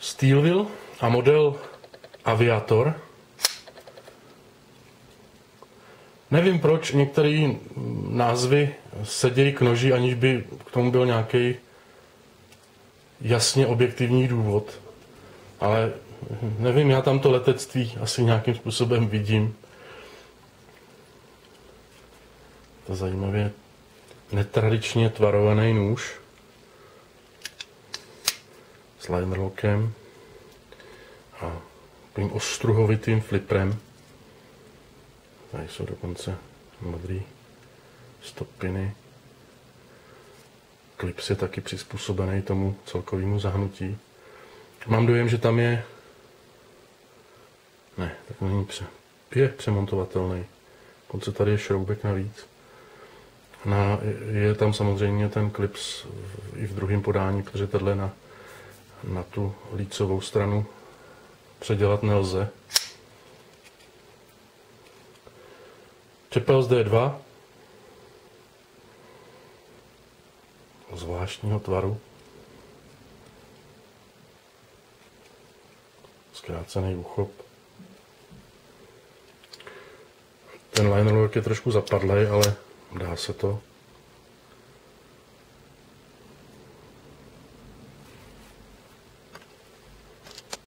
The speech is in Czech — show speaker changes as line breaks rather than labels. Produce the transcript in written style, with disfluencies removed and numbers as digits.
Steelwheel a model Aviator. Nevím, proč některé názvy sedějí k noži, aniž by k tomu byl nějaký jasně objektivní důvod. Ale nevím, já tam to letectví asi nějakým způsobem vidím. To zajímavě netradičně tvarovaný nůž s linerlockem a takovým ostruhovitým fliprem. Tady jsou dokonce modrý stopiny. Klips je taky přizpůsobený tomu celkovému zahnutí. Mám dojem, že tam je... Ne, tak není je přemontovatelný. Dokonce tady je šroubek navíc. Je tam samozřejmě ten klips i v druhém podání, protože tenhle na tu lícovou stranu předělat nelze. Čepel D2 zvláštního tvaru. Zkrácený úchop. Ten linerlock je trošku zapadlej, ale dá se to.